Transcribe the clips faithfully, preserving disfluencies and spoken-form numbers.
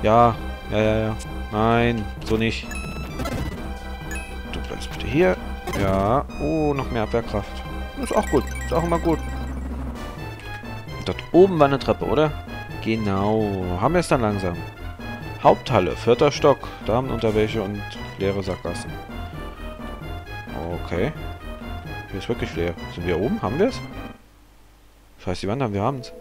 Ja, ja, ja, ja. Nein, so nicht. Du bleibst bitte hier. Ja. Oh, noch mehr Abwehrkraft. Ist auch gut. Ist auch immer gut. Und dort oben war eine Treppe, oder? Genau. Haben wir es dann langsam. Haupthalle, vierter Stock. Damenunterwäsche und leere Sackgassen. Okay. Hier ist wirklich leer. Sind wir oben? Haben wir es? Scheiß die Wand haben, wir haben es.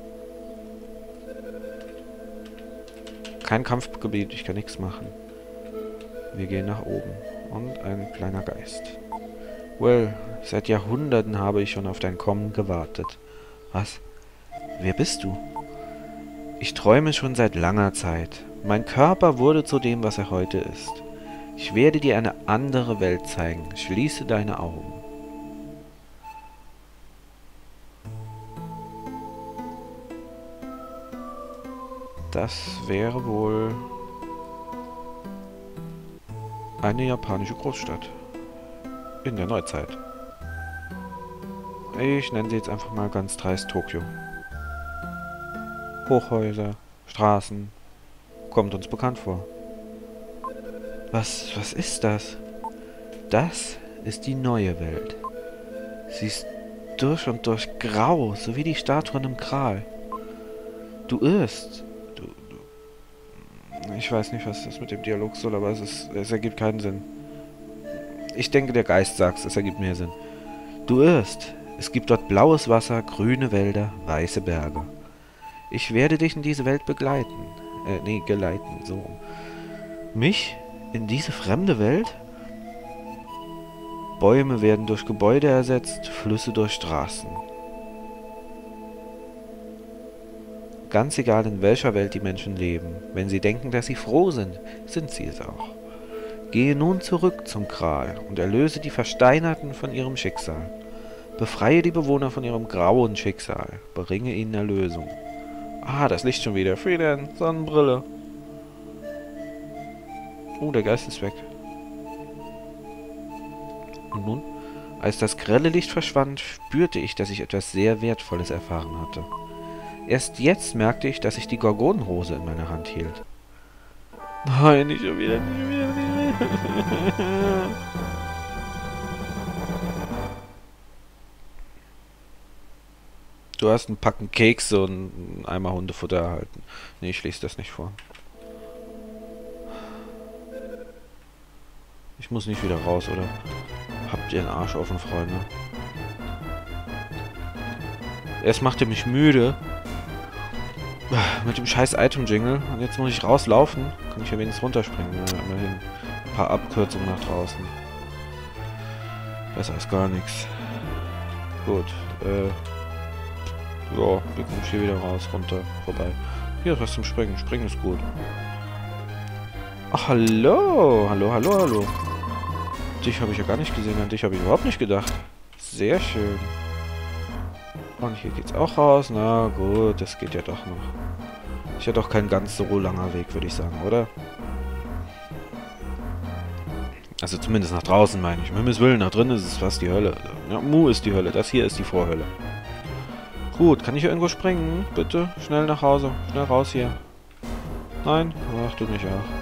Kein Kampfgebiet, ich kann nichts machen. Wir gehen nach oben. Und ein kleiner Geist. Well, seit Jahrhunderten habe ich schon auf dein Kommen gewartet. Was? Wer bist du? Ich träume schon seit langer Zeit. Mein Körper wurde zu dem, was er heute ist. Ich werde dir eine andere Welt zeigen. Schließe deine Augen. Das wäre wohl eine japanische Großstadt. In der Neuzeit. Ich nenne sie jetzt einfach mal ganz dreist Tokio. Hochhäuser, Straßen. Kommt uns bekannt vor. Was, was ist das? Das ist die neue Welt. Sie ist durch und durch grau, so wie die Statuen im Kral. Du irrst. Du, du. Ich weiß nicht, was das mit dem Dialog soll, aber es, ist, es ergibt keinen Sinn. Ich denke, der Geist sagt's, es ergibt mehr Sinn. Du irrst. Es gibt dort blaues Wasser, grüne Wälder, weiße Berge. Ich werde dich in diese Welt begleiten. Äh, nee, geleiten, so. Mich? In diese fremde Welt? Bäume werden durch Gebäude ersetzt, Flüsse durch Straßen. Ganz egal, in welcher Welt die Menschen leben, wenn sie denken, dass sie froh sind, sind sie es auch. Gehe nun zurück zum Kral und erlöse die Versteinerten von ihrem Schicksal. Befreie die Bewohner von ihrem grauen Schicksal. Bringe ihnen Erlösung. Ah, das Licht schon wieder. Frieden, Sonnenbrille. Oh, der Geist ist weg. Und nun, als das grelle Licht verschwand, spürte ich, dass ich etwas sehr Wertvolles erfahren hatte. Erst jetzt merkte ich, dass ich die Gorgonenrose in meiner Hand hielt. Nein, nicht schon wieder, nicht wieder, nicht wieder. Du hast einen Packen Kekse und einen Eimer Hundefutter erhalten. Nee, ich lese das nicht vor. Ich muss nicht wieder raus, oder? Habt ihr einen Arsch offen, Freunde? Erst macht ihr mich müde. Mit dem scheiß Item-Jingle. Und jetzt muss ich rauslaufen. Kann ich ja wenigstens runterspringen. Ja, immerhin. Ein paar Abkürzungen nach draußen. Besser als gar nichts. Gut. Äh. So, wie komme ich hier wieder raus? Runter. Vorbei. Hier ist was zum Springen. Springen ist gut. Ach, hallo. Hallo, hallo, hallo. Dich habe ich ja gar nicht gesehen. An dich habe ich überhaupt nicht gedacht. Sehr schön. Und hier geht's auch raus. Na gut, das geht ja doch noch. Ist ja doch kein ganz so langer Weg, würde ich sagen, oder? Also zumindest nach draußen, meine ich. Um Himmels Willen, nach drinnen ist es fast die Hölle. Ja, Mu ist die Hölle. Das hier ist die Vorhölle. Gut, kann ich hier irgendwo springen? Bitte? Schnell nach Hause. Schnell raus hier. Nein? Ach, du mich auch.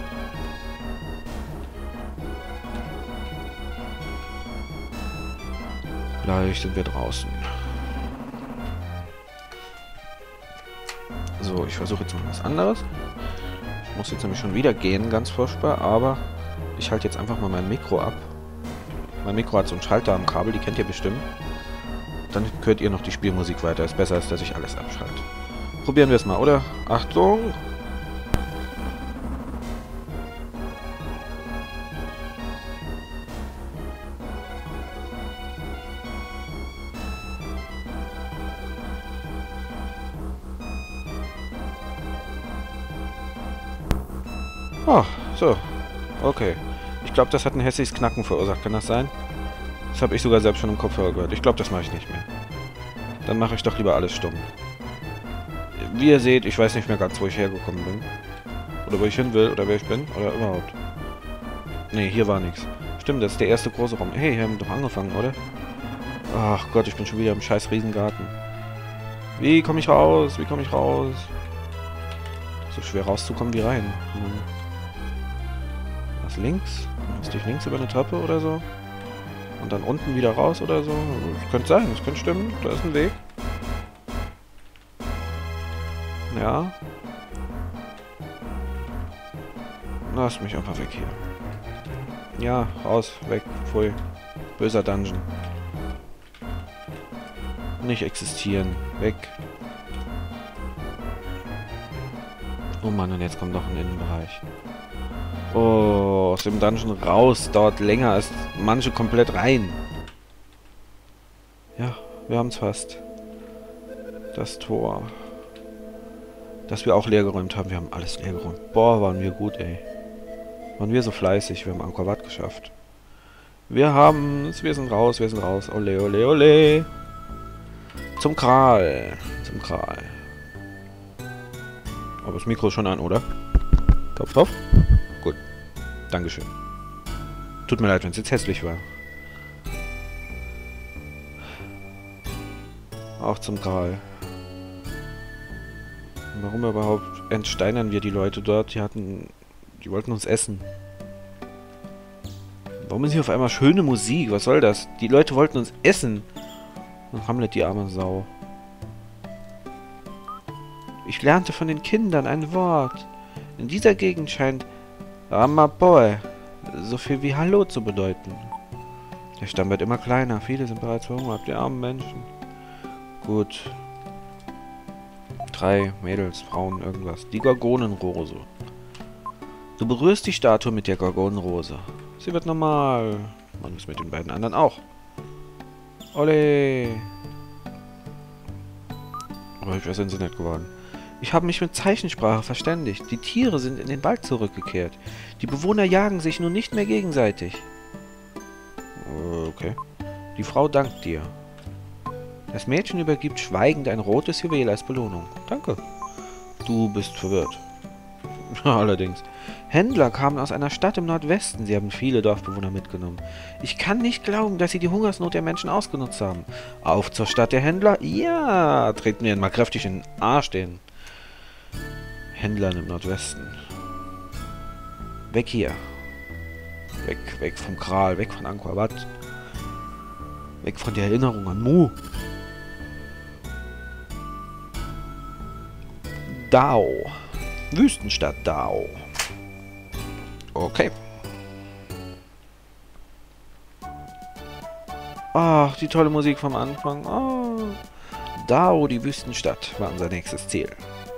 Gleich sind wir draußen. So, ich versuche jetzt mal was anderes. Ich muss jetzt nämlich schon wieder gehen, ganz furchtbar, aber ich halte jetzt einfach mal mein Mikro ab. Mein Mikro hat so einen Schalter am Kabel, die kennt ihr bestimmt. Dann hört ihr noch die Spielmusik weiter. Ist besser, als dass ich alles abschalte. Probieren wir es mal, oder? Achtung! Ah, so. Okay. Ich glaube, das hat ein hässliches Knacken verursacht. Kann das sein? Das habe ich sogar selbst schon im Kopfhörer gehört. Ich glaube, das mache ich nicht mehr. Dann mache ich doch lieber alles stumm. Wie ihr seht, ich weiß nicht mehr ganz, wo ich hergekommen bin. Oder wo ich hin will, oder wer ich bin, oder überhaupt. Nee, hier war nichts. Stimmt, das ist der erste große Raum. Hey, wir haben doch angefangen, oder? Ach Gott, ich bin schon wieder im scheiß Riesengarten. Wie komme ich raus? Wie komme ich raus? So schwer rauszukommen wie rein. Hm. Was, links? Müsste ich links über eine Treppe oder so? Und dann unten wieder raus oder so? Das könnte sein, das könnte stimmen. Da ist ein Weg. Ja. Lass mich einfach weg hier. Ja, raus, weg, pfui. Böser Dungeon. Nicht existieren. Weg. Oh Mann, und jetzt kommt noch ein Innenbereich. Oh, aus dem Dungeon raus dauert länger als manche komplett rein. Ja, wir haben es fast. Das Tor. Das wir auch leer geräumt haben. Wir haben alles leer geräumt. Boah, waren wir gut, ey. Waren wir so fleißig. Wir haben Angkor Wat geschafft. Wir haben es. Wir sind raus, wir sind raus. Ole, ole, ole. Zum Kral. Zum Kral. Aber das Mikro ist schon an, oder? Topf, topf. Gut. Dankeschön. Tut mir leid, wenn es jetzt hässlich war. Auch zum Kral. Warum überhaupt entsteinern wir die Leute dort? Die hatten... Die wollten uns essen. Warum ist hier auf einmal schöne Musik? Was soll das? Die Leute wollten uns essen. Und Hamlet, die arme Sau. Ich lernte von den Kindern ein Wort. In dieser Gegend scheint Ramapoe so viel wie Hallo zu bedeuten. Der Stamm wird immer kleiner. Viele sind bereits verhungert. Die armen Menschen. Gut. Drei Mädels, Frauen, irgendwas. Die Gorgonenrose. Du berührst die Statue mit der Gorgonenrose. Sie wird normal. Man ist mit den beiden anderen auch. Ole. Aber ich sind sie nicht geworden. Ich habe mich mit Zeichensprache verständigt. Die Tiere sind in den Wald zurückgekehrt. Die Bewohner jagen sich nun nicht mehr gegenseitig. Okay. Die Frau dankt dir. Das Mädchen übergibt schweigend ein rotes Juwel als Belohnung. Danke. Du bist verwirrt. Allerdings. Händler kamen aus einer Stadt im Nordwesten. Sie haben viele Dorfbewohner mitgenommen. Ich kann nicht glauben, dass sie die Hungersnot der Menschen ausgenutzt haben. Auf zur Stadt der Händler? Ja, treten wir mal kräftig in den Arsch den Händlern im Nordwesten. Weg hier. Weg, weg vom Kral, weg von Angkor Wat. Weg von der Erinnerung an Mu. Dao. Wüstenstadt Dao. Okay. Ach, die tolle Musik vom Anfang. Oh. Dao, die Wüstenstadt, war unser nächstes Ziel.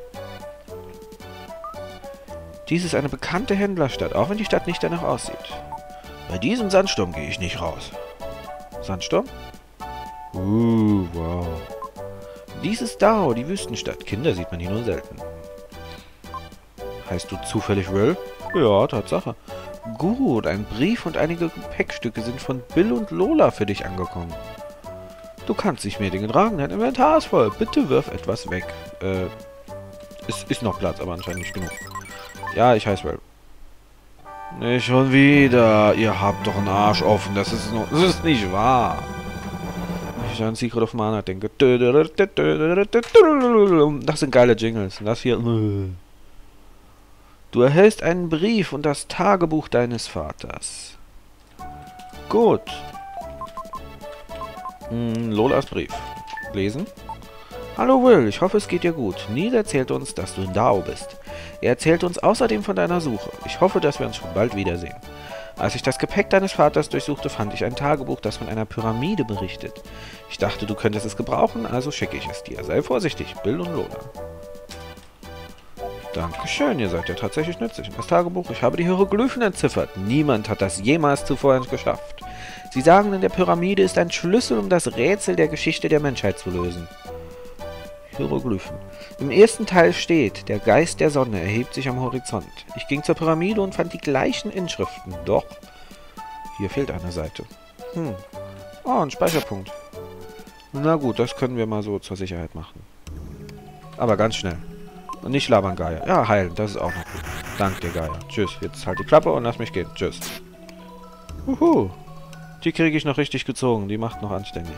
Dies ist eine bekannte Händlerstadt, auch wenn die Stadt nicht danach aussieht. Bei diesem Sandsturm gehe ich nicht raus. Sandsturm? Uh, wow. Dies ist Dao, die Wüstenstadt. Kinder sieht man hier nur selten. Heißt du zufällig Will? Ja, Tatsache. Gut, ein Brief und einige Gepäckstücke sind von Bill und Lola für dich angekommen. Du kannst nicht mehr Dinge tragen, dein Inventar ist voll. Bitte wirf etwas weg. Äh, es ist noch Platz, aber anscheinend nicht genug. Ja, ich heiße Will. Nicht schon wieder. Ihr habt doch einen Arsch offen. Das ist noch, das ist nicht wahr. Ich an Secret of Mana denke. Das sind geile Jingles. Und das hier... Du erhältst einen Brief und das Tagebuch deines Vaters. Gut. Hm, Lolas Brief. Lesen. Hallo Will, ich hoffe es geht dir gut. Neil erzählt uns, dass du in Dao bist. Er erzählt uns außerdem von deiner Suche. Ich hoffe, dass wir uns schon bald wiedersehen. Als ich das Gepäck deines Vaters durchsuchte, fand ich ein Tagebuch, das von einer Pyramide berichtet. Ich dachte, du könntest es gebrauchen, also schicke ich es dir. Sei vorsichtig, Bill und Lola. Dankeschön, ihr seid ja tatsächlich nützlich. Das Tagebuch, ich habe die Hieroglyphen entziffert. Niemand hat das jemals zuvor geschafft. Sie sagen, in der Pyramide ist ein Schlüssel, um das Rätsel der Geschichte der Menschheit zu lösen. Hieroglyphen. Im ersten Teil steht, der Geist der Sonne erhebt sich am Horizont. Ich ging zur Pyramide und fand die gleichen Inschriften. Doch, hier fehlt eine Seite. Hm. Oh, ein Speicherpunkt. Na gut, das können wir mal so zur Sicherheit machen. Aber ganz schnell. Und nicht labern, Gaia. Ja, heilen, das ist auch noch gut. Dank dir, Gaia. Tschüss. Jetzt halt die Klappe und lass mich gehen. Tschüss. Uhu. Die kriege ich noch richtig gezogen. Die macht noch anständig.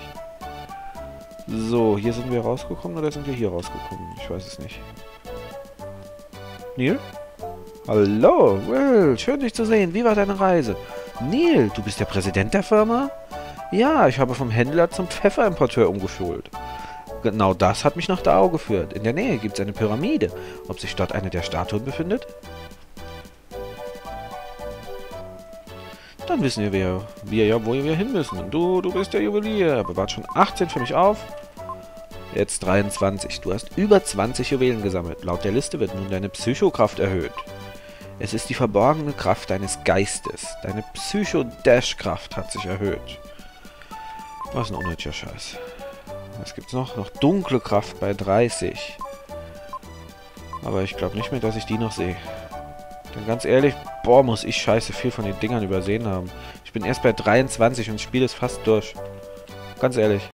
So, hier sind wir rausgekommen oder sind wir hier rausgekommen? Ich weiß es nicht. Neil? Hallo, Will, schön dich zu sehen. Wie war deine Reise? Neil, du bist der Präsident der Firma? Ja, ich habe vom Händler zum Pfefferimporteur umgeschult. Genau das hat mich nach Dao geführt. In der Nähe gibt es eine Pyramide. Ob sich dort eine der Statuen befindet? Dann wissen wir, wir, wir ja, wo wir hin müssen. Du, du bist der Juwelier. Bewahrt schon achtzehn für mich auf. Jetzt dreiundzwanzig. Du hast über zwanzig Juwelen gesammelt. Laut der Liste wird nun deine Psychokraft erhöht. Es ist die verborgene Kraft deines Geistes. Deine Psycho-Dash-Kraft hat sich erhöht. Was ein unnötiger Scheiß. Was gibt's noch? Noch dunkle Kraft bei dreißig. Aber ich glaube nicht mehr, dass ich die noch sehe. Denn ganz ehrlich, boah, muss ich scheiße viel von den Dingern übersehen haben. Ich bin erst bei dreiundzwanzig und das Spiel ist fast durch. Ganz ehrlich.